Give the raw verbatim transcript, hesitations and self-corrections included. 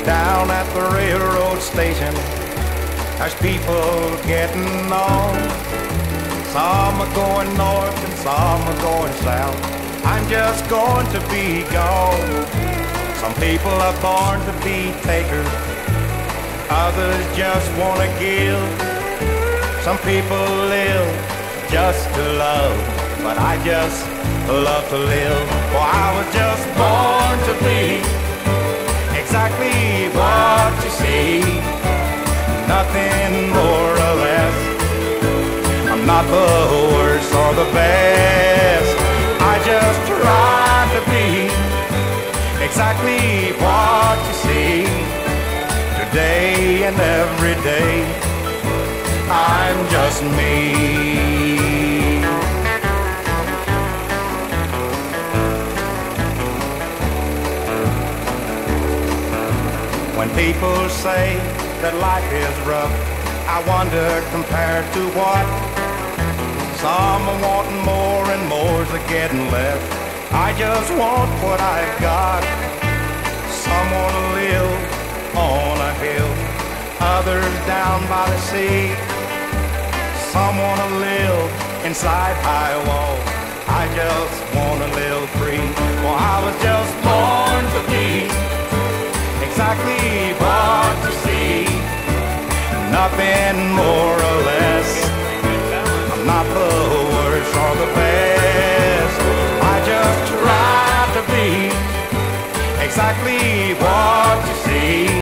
Down at the railroad station, there's people getting on. Some are going north and some are going south. I'm just going to be gone. Some people are born to be takers, others just want to give. Some people live just to love, but I just love to live. For I was just born to be exactly what you see, nothing more or less. I'm not the worst or the best, I just try to be exactly what you see. Today and every day, I'm just me. When people say that life is rough, I wonder compared to what? Some are wanting more and more's are getting less. I just want what I've got. Some want to live on a hill, others down by the sea. Some want to live inside high walls, I just want to live free. Well, I was just born to be exactly what you see, nothing more or less. I'm not the worst or the best, I just try to be exactly what you see.